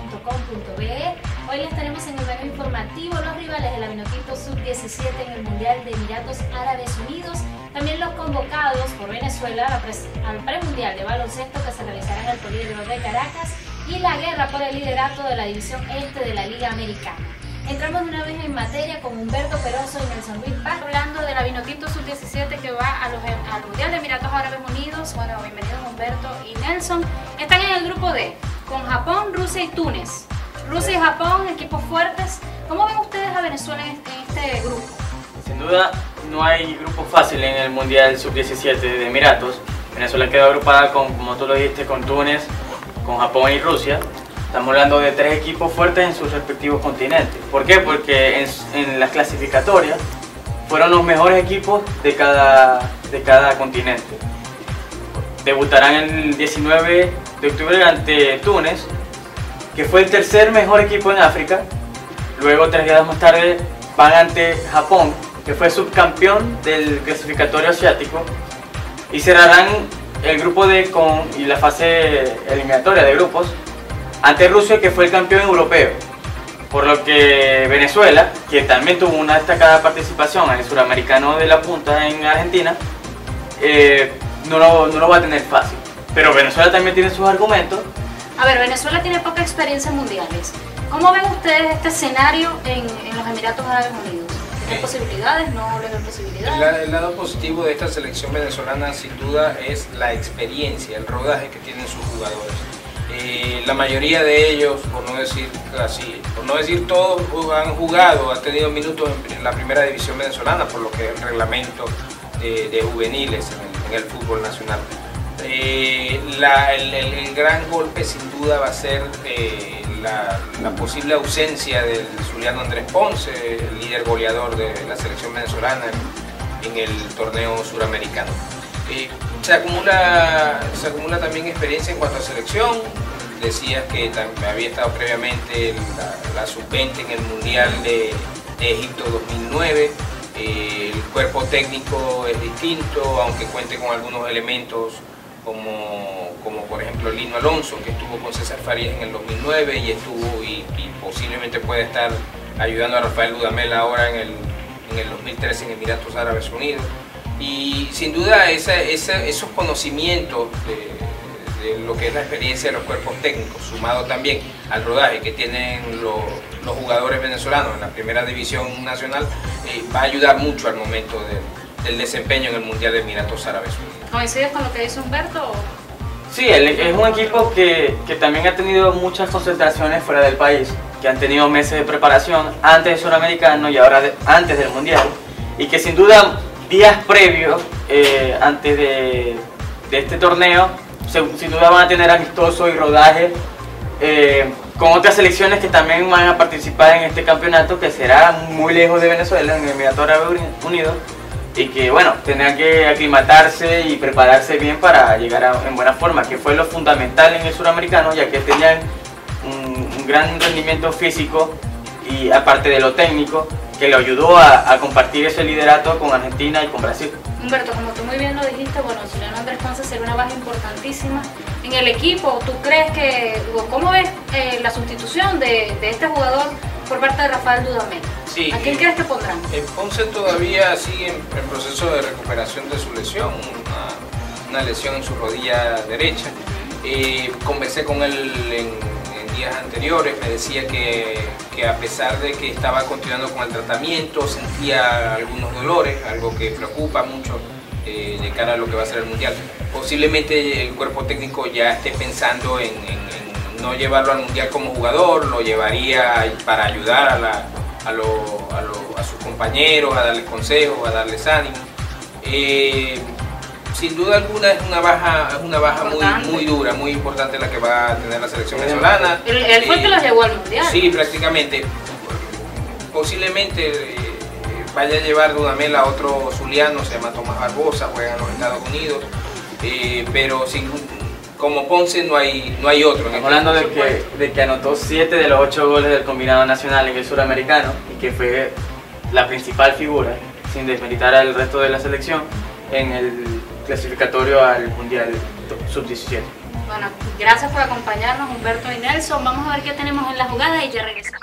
vinotinto.com.be. Hoy les tenemos en el menú informativo los rivales de la Vinotinto Sub-17 en el Mundial de Emiratos Árabes Unidos, también los convocados por Venezuela al premundial de baloncesto que se realizará en el Poliedro de Caracas y la guerra por el liderato de la División Este de la Liga Americana. Entramos de una vez en materia con Humberto Peroso y Nelson Ruiz Paz, hablando de la Vinotinto Sub-17 que va al Mundial de Emiratos Árabes Unidos. Bueno, bienvenidos Humberto y Nelson. Están en el grupo D, con Japón, Rusia y Túnez. Rusia y Japón, equipos fuertes. ¿Cómo ven ustedes a Venezuela en este grupo? Sin duda, no hay grupo fácil en el Mundial Sub-17 de Emiratos. Venezuela quedó agrupada con, como tú lo dijiste, con Túnez, con Japón y Rusia. Estamos hablando de tres equipos fuertes en sus respectivos continentes. ¿Por qué? Porque en las clasificatorias fueron los mejores equipos de cada continente. Debutarán el 19 de octubre ante Túnez, que fue el tercer mejor equipo en África. Luego, 3 días más tarde, van ante Japón, que fue subcampeón del clasificatorio asiático. Y cerrarán el grupo D y la fase eliminatoria de grupos ante Rusia, que fue el campeón europeo. Por lo que Venezuela, que también tuvo una destacada participación en el Suramericano de la Punta en Argentina, no lo va a tener fácil. Pero Venezuela también tiene sus argumentos. A ver, Venezuela tiene poca experiencia en mundiales. ¿Cómo ven ustedes este escenario en los Emiratos Árabes Unidos? ¿Hay posibilidades? ¿No le ven posibilidades? El lado positivo de esta selección venezolana sin duda es la experiencia, el rodaje que tienen sus jugadores. La mayoría de ellos, por no decir todos, han jugado, han tenido minutos en la primera división venezolana, por lo que es el reglamento de juveniles en el fútbol nacional. El gran golpe sin duda va a ser la posible ausencia del zuliano Andrés Ponce, el líder goleador de la selección venezolana en el torneo suramericano. Se acumula también experiencia en cuanto a selección. Decías que había estado previamente la sub-20 en el Mundial de Egipto 2009. El cuerpo técnico es distinto, aunque cuente con algunos elementos como por ejemplo Lino Alonso, que estuvo con César Farías en el 2009 y posiblemente puede estar ayudando a Rafael Dudamel ahora en el 2013 en Emiratos Árabes Unidos. Y sin duda esos conocimientos de lo que es la experiencia de los cuerpos técnicos, sumado también al rodaje que tienen los jugadores venezolanos en la primera división nacional, va a ayudar mucho al momento del desempeño en el Mundial de Emiratos Árabes Unidos. ¿Coincides con lo que dice Humberto? Sí, es un equipo que también ha tenido muchas concentraciones fuera del país, que han tenido meses de preparación antes del Suramericano y ahora antes del Mundial, y que sin duda días previos, antes de este torneo, sin duda van a tener amistoso y rodaje con otras selecciones que también van a participar en este campeonato, que será muy lejos de Venezuela, en el Emiratos Árabes Unidos, y que bueno, tendrán que aclimatarse y prepararse bien para llegar en buena forma, que fue lo fundamental en el Suramericano, ya que tenían un gran rendimiento físico y aparte de lo técnico, que le ayudó a compartir ese liderato con Argentina y con Brasil. Humberto, como tú muy bien lo dijiste, bueno, el zuliano Andrés Ponce será una baja importantísima en el equipo. ¿Tú crees cómo ves la sustitución de este jugador por parte de Rafael Dudamel? Sí, ¿A quién crees que pondrán? Ponce todavía sigue en proceso de recuperación de su lesión, una lesión en su rodilla derecha. Conversé con él en días anteriores, me decía que a pesar de que estaba continuando con el tratamiento, sentía algunos dolores, algo que preocupa mucho de cara a lo que va a ser el Mundial. Posiblemente el cuerpo técnico ya esté pensando en no llevarlo al Mundial como jugador, lo llevaría para ayudar a sus compañeros, a darles consejos, a darles ánimo. Sin duda alguna es una baja muy dura, muy importante la que va a tener la selección venezolana. Él fue el que los llevó al Mundial. Sí, prácticamente. Posiblemente vaya a llevar Dudamel a otro zuliano, se llama Tomás Barbosa, juega en los Estados Unidos, pero como Ponce no hay otro. Estamos hablando de que anotó 7 de los 8 goles del combinado nacional en el Suramericano y que fue la principal figura, sin desmeritar al resto de la selección, en el clasificatorio al Mundial Sub-17. Bueno, gracias por acompañarnos, Humberto y Nelson. Vamos a ver qué tenemos en la jugada y ya regresamos.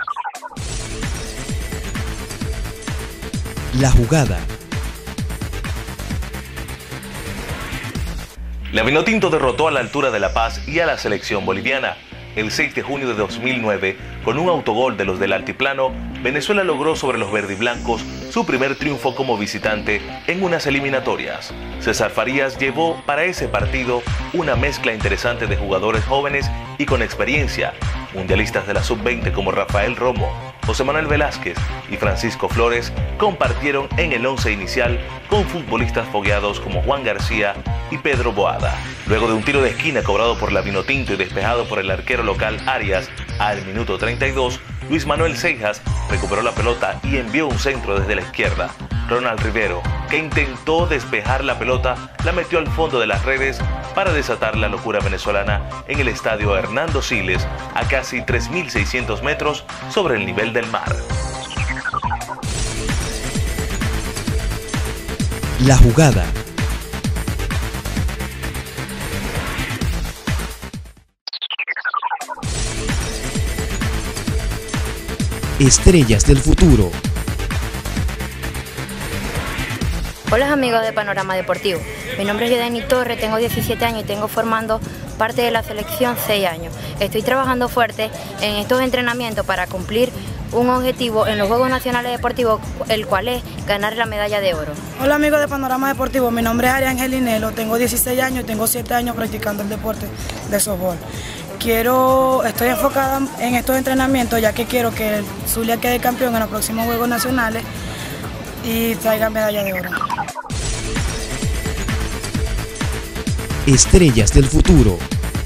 La jugada. La Vinotinto derrotó a la altura de La Paz y a la selección boliviana. El 6 de junio de 2009, con un autogol de los del Altiplano, Venezuela logró sobre los verdiblancos su primer triunfo como visitante en unas eliminatorias. César Farías llevó para ese partido una mezcla interesante de jugadores jóvenes y con experiencia, mundialistas de la sub-20 como Rafael Romo, José Manuel Velázquez y Francisco Flores compartieron en el once inicial con futbolistas fogueados como Juan García y Pedro Boada. Luego de un tiro de esquina cobrado por la Vinotinto y despejado por el arquero local Arias al minuto 32, Luis Manuel Seijas recuperó la pelota y envió un centro desde la izquierda. Ronald Rivero, que intentó despejar la pelota, la metió al fondo de las redes para desatar la locura venezolana en el estadio Hernando Siles, a casi 3.600 metros sobre el nivel del mar. La jugada. Estrellas del futuro. Hola amigos de Panorama Deportivo, mi nombre es Yedeni Torres, tengo 17 años y tengo formando parte de la selección 6 años. Estoy trabajando fuerte en estos entrenamientos para cumplir un objetivo en los Juegos Nacionales Deportivos, el cual es ganar la medalla de oro. Hola amigos de Panorama Deportivo, mi nombre es Ariángel Linelo, tengo 16 años y tengo 7 años practicando el deporte de softball. Estoy enfocada en estos entrenamientos ya que quiero que el Zulia quede campeón en los próximos Juegos Nacionales y traiga medalla de oro. Estrellas del futuro.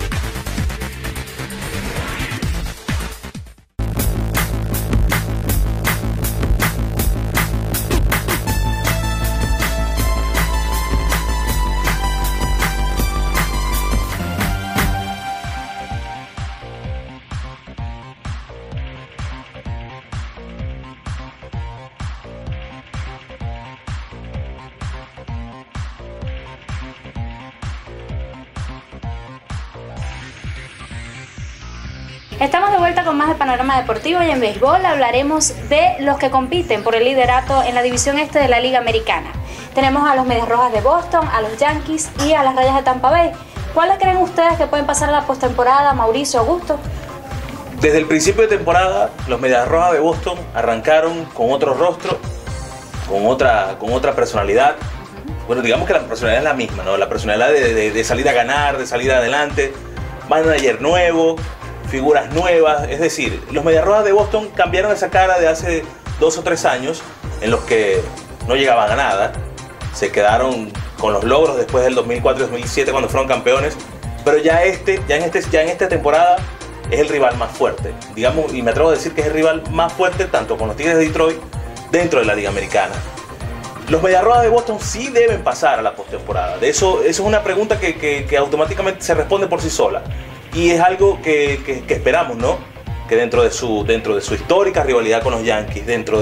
Estamos de vuelta con más de Panorama Deportivo y en béisbol hablaremos de los que compiten por el liderato en la división este de la Liga Americana. Tenemos a los Medias Rojas de Boston, a los Yankees y a las Rayas de Tampa Bay. ¿Cuáles creen ustedes que pueden pasar a la postemporada, Mauricio, Augusto? Desde el principio de temporada, los Medias Rojas de Boston arrancaron con otro rostro, con otra personalidad. Bueno, digamos que la personalidad es la misma, ¿no? La personalidad de salir a ganar, de salir adelante, manager nuevo, figuras nuevas. Es decir, los Medias Rojas de Boston cambiaron esa cara de hace 2 o 3 años en los que no llegaban a nada. Se quedaron con los logros después del 2004 y 2007 cuando fueron campeones, pero ya en esta temporada es el rival más fuerte, digamos, y me atrevo a decir que es el rival más fuerte tanto con los Tigres de Detroit dentro de la Liga Americana. Los Medias Rojas de Boston sí deben pasar a la postemporada. Eso es una pregunta que automáticamente se responde por sí sola. Y es algo que esperamos, ¿no? Que dentro de su histórica rivalidad con los Yankees, dentro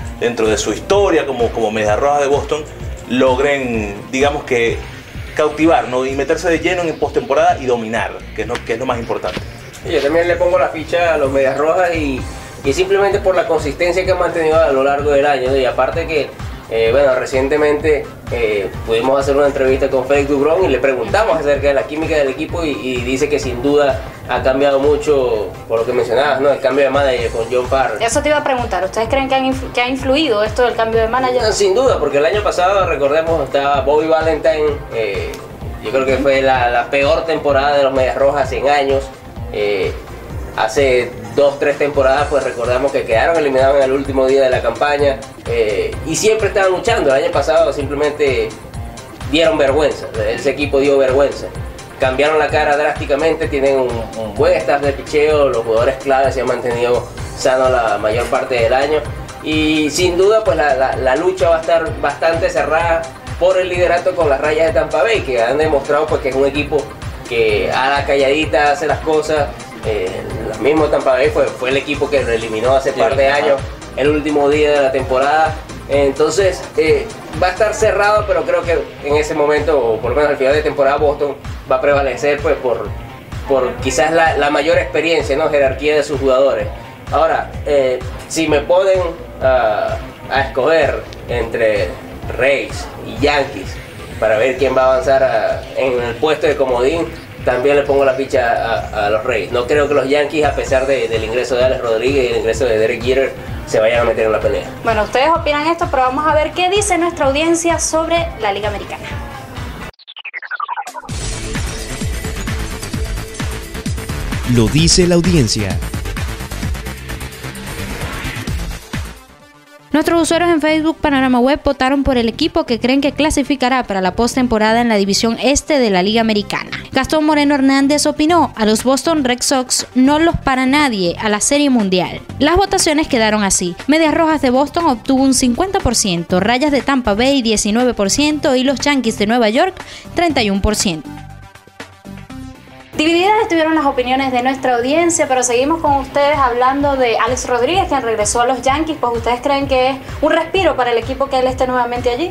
de su historia como Medias Rojas de Boston, logren, digamos que, cautivar, ¿no? Y meterse de lleno en postemporada y dominar, que es lo más importante. Yo también le pongo la ficha a los Medias Rojas y simplemente por la consistencia que han mantenido a lo largo del año, ¿no? Y aparte que bueno, recientemente pudimos hacer una entrevista con Félix Dubrón y le preguntamos acerca de la química del equipo y dice que sin duda ha cambiado mucho, por lo que mencionabas, ¿no? El cambio de manager con John Farrell. Eso te iba a preguntar, ¿ustedes creen que ha influido esto del cambio de manager? No, sin duda, porque el año pasado, recordemos, estaba Bobby Valentine, yo creo que fue la peor temporada de los Medias Rojas en años. Hace 2-3 temporadas pues recordamos que quedaron eliminados en el último día de la campaña y siempre estaban luchando. El año pasado simplemente dieron vergüenza, ese equipo dio vergüenza. Cambiaron la cara drásticamente, tienen un buen staff de picheo, los jugadores claves se han mantenido sanos la mayor parte del año y sin duda pues la lucha va a estar bastante cerrada por el liderato con las Rayas de Tampa Bay, que han demostrado pues que es un equipo que a la calladita hace las cosas. El mismo Tampa Bay fue el equipo que lo eliminó hace par de años, el último día de la temporada. Entonces va a estar cerrado, pero creo que en ese momento, o por lo menos al final de temporada, Boston va a prevalecer pues por quizás la mayor experiencia, ¿no? Jerarquía de sus jugadores. Ahora, si me ponen a escoger entre Rays y Yankees para ver quién va a avanzar en el puesto de comodín, también le pongo la ficha a los Rays. No creo que los Yankees, a pesar del ingreso de Alex Rodríguez y el ingreso de Derek Jeter, se vayan a meter en la pelea. Bueno, ustedes opinan esto, pero vamos a ver qué dice nuestra audiencia sobre la Liga Americana. Lo dice la audiencia. Nuestros usuarios en Facebook Panorama Web votaron por el equipo que creen que clasificará para la postemporada en la división este de la Liga Americana. Gastón Moreno Hernández opinó: a los Boston Red Sox no los para nadie a la Serie Mundial. Las votaciones quedaron así: Medias Rojas de Boston obtuvo un 50%, Rayas de Tampa Bay 19% y los Yankees de Nueva York 31%. Divididas estuvieron las opiniones de nuestra audiencia, pero seguimos con ustedes hablando de Alex Rodríguez, quien regresó a los Yankees. Pues, ¿ustedes creen que es un respiro para el equipo que él esté nuevamente allí?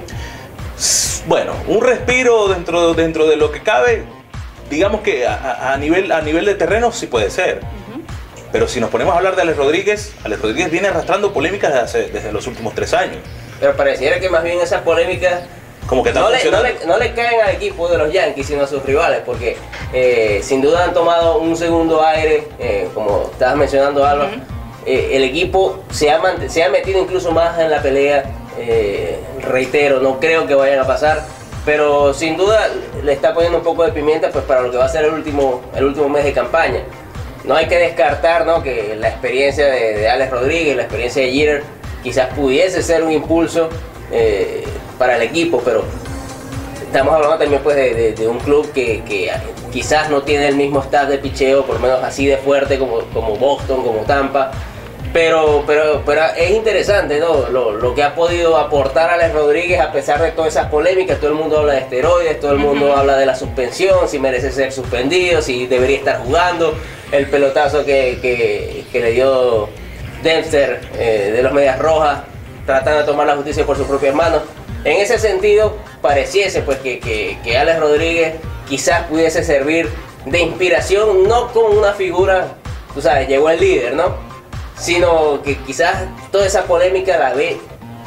Bueno, un respiro dentro de lo que cabe. Digamos que a nivel de terreno sí puede ser. Pero si nos ponemos a hablar de Alex Rodríguez viene arrastrando polémicas desde los últimos 3 años. Pero pareciera que más bien esas polémicas como que no le caen al equipo de los Yankees, sino a sus rivales, porque sin duda han tomado un segundo aire, como estabas mencionando, Alba. El equipo se ha metido incluso más en la pelea. Reitero, no creo que vayan a pasar, pero sin duda le está poniendo un poco de pimienta pues para lo que va a ser el último mes de campaña. No hay que descartar, ¿no?, que la experiencia de Alex Rodríguez, la experiencia de Jeter, quizás pudiese ser un impulso para el equipo, pero estamos hablando también pues de un club que quizás no tiene el mismo staff de picheo, por lo menos así de fuerte como Boston, como Tampa, pero es interesante, ¿no?, lo que ha podido aportar Alex Rodríguez a pesar de todas esas polémicas. Todo el mundo habla de esteroides, todo el mundo habla de la suspensión, si merece ser suspendido, si debería estar jugando, el pelotazo que le dio Dempster de los Medias Rojas, tratando de tomar la justicia por sus propias manos. En ese sentido, pareciese pues que Alex Rodríguez quizás pudiese servir de inspiración, no como una figura, tú sabes, llegó el líder, ¿no?, sino que quizás toda esa polémica la ve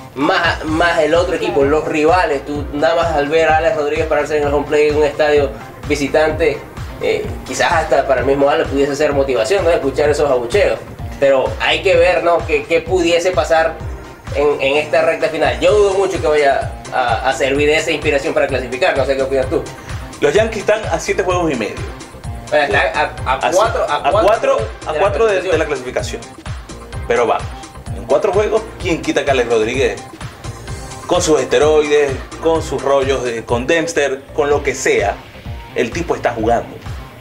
más el otro equipo, los rivales. Tú nada más al ver a Alex Rodríguez pararse en el home plate en un estadio visitante, quizás hasta para el mismo Alex pudiese ser motivación, ¿no?, escuchar esos abucheos. Pero hay que ver, ¿no?, qué pudiese pasar en esta recta final. Yo dudo mucho que vaya a servir de esa inspiración para clasificar. No sé qué opinas tú. Los Yankees están a 7 juegos y medio. A 4 de la clasificación. Pero vamos, en 4 juegos, ¿quién quita que Alex Rodríguez, con sus esteroides, con sus rollos, con Dempster, con lo que sea, el tipo está jugando?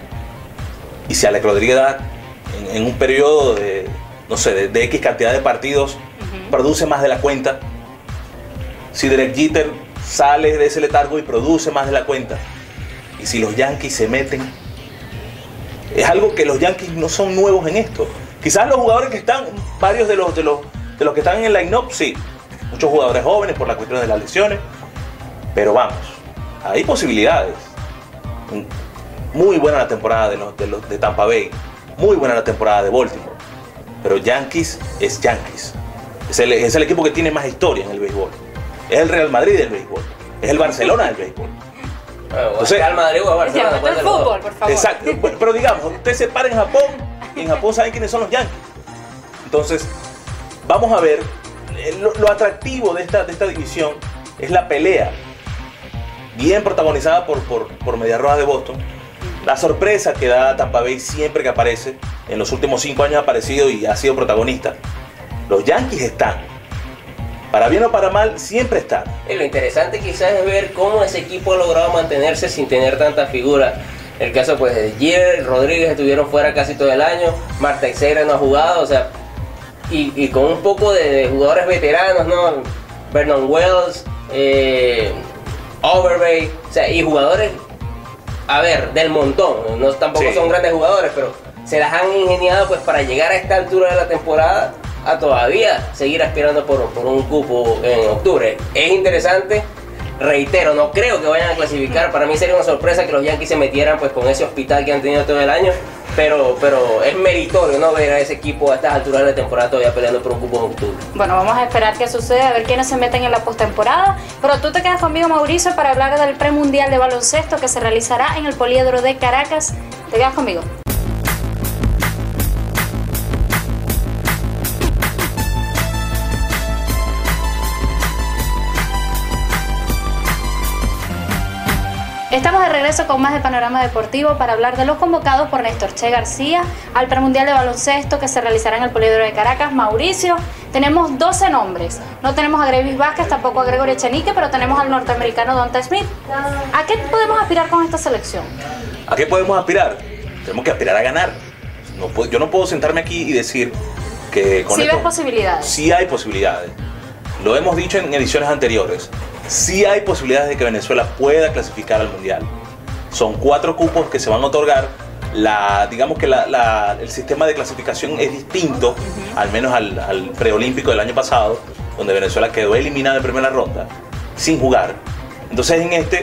Y si Alex Rodríguez da en un periodo de, no sé, de X cantidad de partidos, produce más de la cuenta, si Derek Jeter sale de ese letargo y produce más de la cuenta, y si los Yankees se meten, es algo que los Yankees no son nuevos en esto. Quizás los jugadores que están, varios de los que están en el line-up, sí, muchos jugadores jóvenes por la cuestión de las lesiones, pero vamos, hay posibilidades. Muy buena la temporada de Tampa Bay, muy buena la temporada de Baltimore, pero Yankees es Yankees. Es el equipo que tiene más historia en el béisbol. Es el Real Madrid del béisbol. Es el Barcelona del béisbol. Entonces, Real Madrid o Barcelona. El fútbol, por favor. Exacto. Pero digamos, usted se para en Japón y en Japón saben quiénes son los Yankees. Entonces, vamos a ver. Lo atractivo de esta división es la pelea. Bien protagonizada por Medias Rojas de Boston. La sorpresa que da Tampa Bay siempre que aparece. En los últimos 5 años ha aparecido y ha sido protagonista. Los Yankees están, para bien o para mal, siempre están. Lo interesante quizás es ver cómo ese equipo ha logrado mantenerse sin tener tantas figuras. El caso pues de Jeter, Rodríguez estuvieron fuera casi todo el año, Mark Teixeira no ha jugado, o sea, y con un poco de jugadores veteranos, ¿no? Vernon Wells, Overbay, o sea, y jugadores, a ver, del montón. Tampoco son grandes jugadores, pero se las han ingeniado pues para llegar a esta altura de la temporada a todavía seguir aspirando por un cupo en octubre. Es interesante Reitero, no creo que vayan a clasificar. Para mí sería una sorpresa que los Yankees se metieran pues con ese hospital que han tenido todo el año. Pero es meritorio no ver a ese equipo a estas alturas de la temporada todavía peleando por un cupo en octubre. Bueno, vamos a esperar qué sucede, a ver quiénes se meten en la postemporada. Pero tú te quedas conmigo, Mauricio, para hablar del premundial de baloncesto que se realizará en el Poliedro de Caracas. ¿Te quedas conmigo? Estamos de regreso con más de Panorama Deportivo para hablar de los convocados por Néstor Che García al premundial de baloncesto que se realizará en el Poliedro de Caracas. Mauricio, tenemos 12 nombres. No tenemos a Gravis Vázquez, tampoco a Gregory Echenique, pero tenemos al norteamericano Donta Smith. ¿A qué podemos aspirar con esta selección? ¿A qué podemos aspirar? Tenemos que aspirar a ganar. Yo no puedo sentarme aquí y decir que con ¿Sí ves posibilidades? Sí hay posibilidades. Lo hemos dicho en ediciones anteriores. Sí hay posibilidades de que Venezuela pueda clasificar al Mundial. Son 4 cupos que se van a otorgar. Digamos que el sistema de clasificación es distinto, al menos al preolímpico del año pasado, donde Venezuela quedó eliminada en primera ronda, sin jugar. Entonces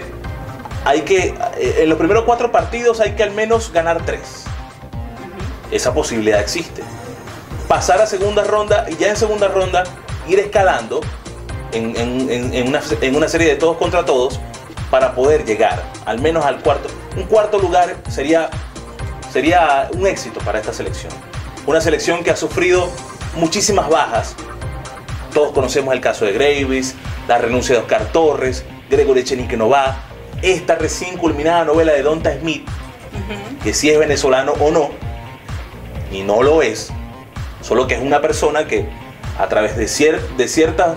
en los primeros 4 partidos hay que al menos ganar 3. Esa posibilidad existe. Pasar a segunda ronda y ya en segunda ronda ir escalando en una serie de todos contra todos para poder llegar al menos al cuarto. Un cuarto lugar sería un éxito para esta selección. Una selección que ha sufrido muchísimas bajas. Todos conocemos el caso de Gravis, la renuncia de Oscar Torres, Gregory Echenique no va, esta recién culminada novela de Donta Smith, que si es venezolano o no, y no lo es, solo que es una persona que a través de ciertos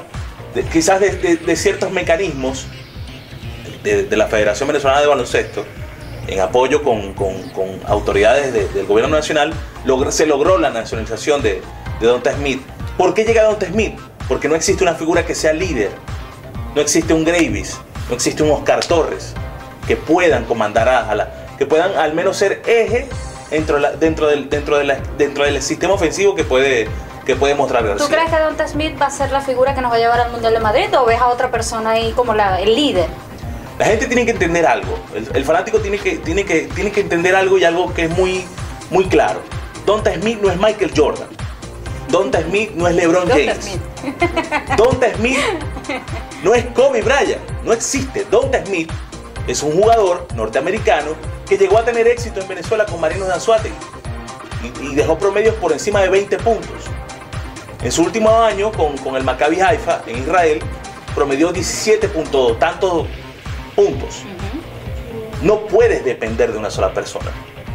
mecanismos de la Federación Venezolana de Baloncesto, en apoyo con autoridades del gobierno nacional, se logró la nacionalización de Donta Smith. ¿Por qué llega Donta Smith? Porque no existe una figura que sea líder, no existe un Gravis, no existe un Oscar Torres que puedan comandar que puedan al menos ser eje dentro del sistema ofensivo que puede mostrar García. ¿Tú crees que Donta Smith va a ser la figura que nos va a llevar al Mundial de Madrid o ves a otra persona ahí como el líder? La gente tiene que entender algo, el fanático tiene que entender algo, y algo que es muy, muy claro. Donta Smith no es Michael Jordan, Donta Smith no es LeBron James, Donta Smith no es Kobe Bryant, no existe. Donta Smith es un jugador norteamericano que llegó a tener éxito en Venezuela con Marinos de Anzoátegui y dejó promedios por encima de 20 puntos. En su último año con el Maccabi Haifa en Israel promedió 17 tantos puntos. No puedes depender de una sola persona.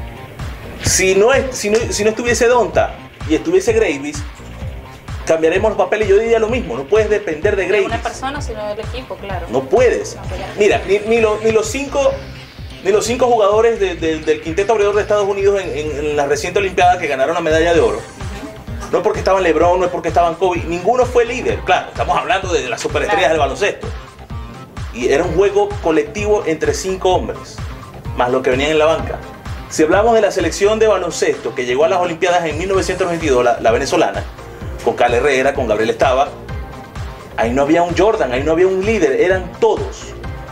Si no estuviese Donta y estuviese Gravis, cambiaremos los papeles. Yo diría lo mismo, no puedes depender de Gravis. De una persona, sino del equipo, claro. No puedes. Mira, ni los cinco jugadores del quinteto abridor de Estados Unidos en la reciente Olimpiada que ganaron la medalla de oro. No es porque estaban LeBron, no es porque estaban Kobe, ninguno fue líder. Claro, estamos hablando de las superestrellas del baloncesto. Y era un juego colectivo entre 5 hombres, más los que venían en la banca. Si hablamos de la selección de baloncesto que llegó a las Olimpiadas en 1992, la venezolana, con Carl Herrera, con Gabriel Estaba, ahí no había un Jordan, ahí no había un líder, eran todos.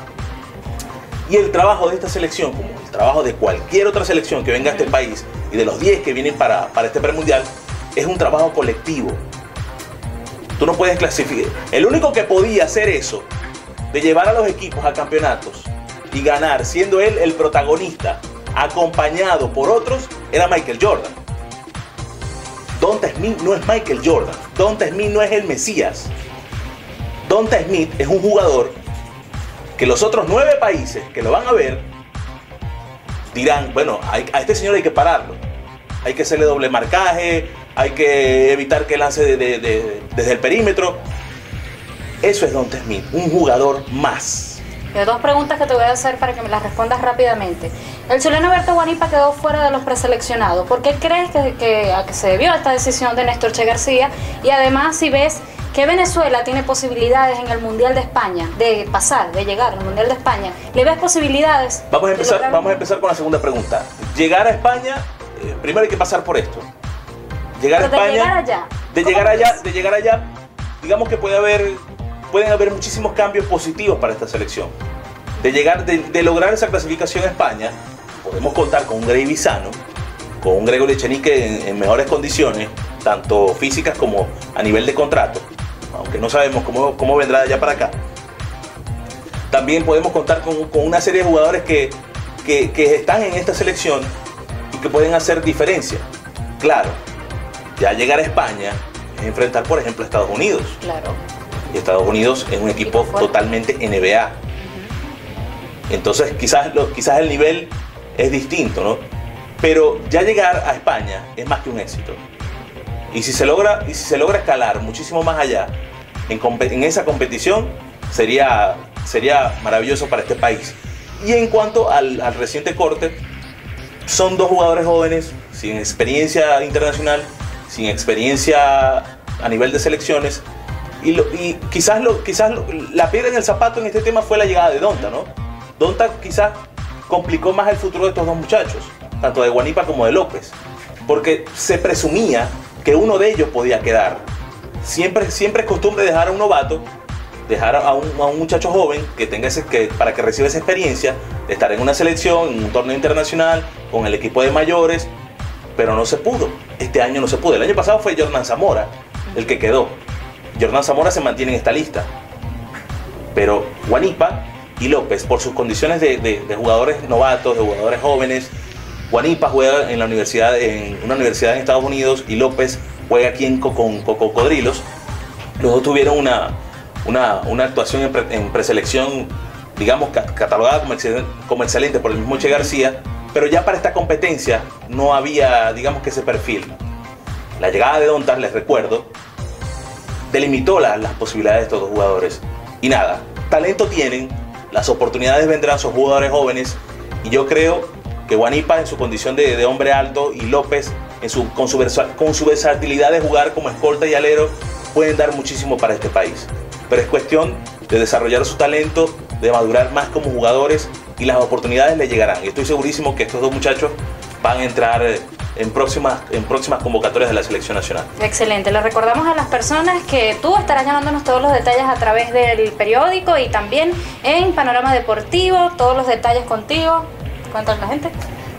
Y el trabajo de esta selección, como el trabajo de cualquier otra selección que venga a este país, y de los 10 que vienen para este premundial, es un trabajo colectivo. Tú no puedes clasificar. El único que podía hacer eso, de llevar a los equipos a campeonatos y ganar, siendo él el protagonista, acompañado por otros, era Michael Jordan. Donta Smith no es Michael Jordan. Donta Smith no es el Mesías. Donta Smith es un jugador que los otros 9 países que lo van a ver dirán, bueno, a este señor hay que pararlo. Hay que hacerle doble marcaje, hay que evitar que lance desde el perímetro. Eso es Donta Smith, un jugador más. Hay 2 preguntas que te voy a hacer para que me las respondas rápidamente. El chileno Berto Guanipa quedó fuera de los preseleccionados. ¿Por qué crees a que se debió a esta decisión de Néstor Che García? Y además, si ves que Venezuela tiene posibilidades en el Mundial de España de pasar, de llegar al Mundial de España, ¿le ves posibilidades? Vamos a empezar con la segunda pregunta. Llegar a España, primero hay que pasar por esto. Llegar a España, de llegar allá, digamos que puede haber pueden haber muchísimos cambios positivos para esta selección. De lograr esa clasificación a España, podemos contar con un Greivi sano, con un Gregor Echenique en mejores condiciones, tanto físicas como a nivel de contrato, aunque no sabemos cómo vendrá de allá para acá. También podemos contar con una serie de jugadores que están en esta selección y que pueden hacer diferencia. Claro, ya llegar a España es enfrentar, por ejemplo, a Estados Unidos. Claro. Y Estados Unidos es un equipo totalmente NBA. Entonces quizás el nivel es distinto, ¿no? Pero ya llegar a España es más que un éxito. Y si se logra escalar muchísimo más allá en esa competición, sería maravilloso para este país. Y en cuanto al reciente corte, son dos jugadores jóvenes, sin experiencia internacional, sin experiencia a nivel de selecciones. Y quizás la piedra en el zapato en este tema fue la llegada de Donta, ¿no? Donta quizás complicó más el futuro de estos dos muchachos, tanto de Guanipa como de López, porque se presumía que uno de ellos podía quedar. Siempre es costumbre dejar a un novato, dejar a un muchacho joven para que reciba esa experiencia de estar en una selección, en un torneo internacional, con el equipo de mayores, pero no se pudo. Este año no se pudo. El año pasado fue Jordan Zamora el que quedó. Jordan Zamora se mantiene en esta lista, pero Guanipa y López, por sus condiciones de jugadores novatos, de jugadores jóvenes, Guanipa juega en una universidad en Estados Unidos y López juega aquí con Cocodrilos. Los dos tuvieron una actuación en preselección, digamos, catalogada como excelente por el mismo Che García, pero ya para esta competencia no había, digamos, que ese perfil. La llegada de Donta, les recuerdo, delimitó las posibilidades de estos dos jugadores. Y nada, talento tienen, las oportunidades vendrán, son jugadores jóvenes, y yo creo que Guanipa en su condición de hombre alto y López con su versatilidad de jugar como escolta y alero pueden dar muchísimo para este país. Pero es cuestión de desarrollar su talento, de madurar más como jugadores y las oportunidades les llegarán. Y estoy segurísimo que estos dos muchachos van a entrar en próximas convocatorias de la selección nacional. Excelente. Le recordamos a las personas que tú estarás llamándonos todos los detalles a través del periódico y también en Panorama Deportivo, todos los detalles contigo. Cuéntale a la gente.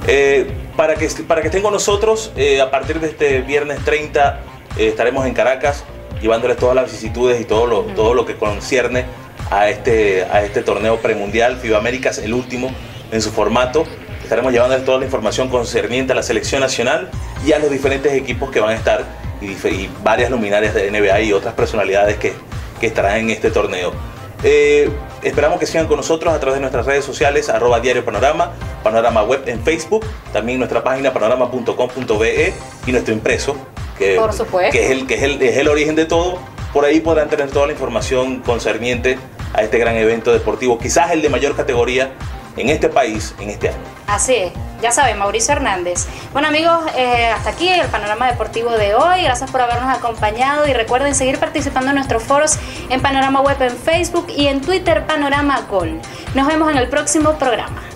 Para que estén con nosotros, a partir de este viernes 30 estaremos en Caracas llevándoles todas las vicisitudes y todo lo que concierne a este torneo premundial FIBA Américas, el último en su formato. Estaremos llevándoles toda la información concerniente a la selección nacional y a los diferentes equipos que van a estar y varias luminarias de NBA y otras personalidades que estarán en este torneo. Esperamos que sigan con nosotros a través de nuestras redes sociales, @Diario Panorama, Panorama Web en Facebook, también nuestra página panorama.com.be y nuestro impreso, por supuesto, que es el origen de todo. Por ahí podrán tener toda la información concerniente a este gran evento deportivo, quizás el de mayor categoría en este país en este año. Así es, ya saben, Mauricio Hernández. Bueno amigos, hasta aquí el Panorama Deportivo de hoy. Gracias por habernos acompañado y recuerden seguir participando en nuestros foros en Panorama Web en Facebook y en Twitter Panorama Gol. Nos vemos en el próximo programa.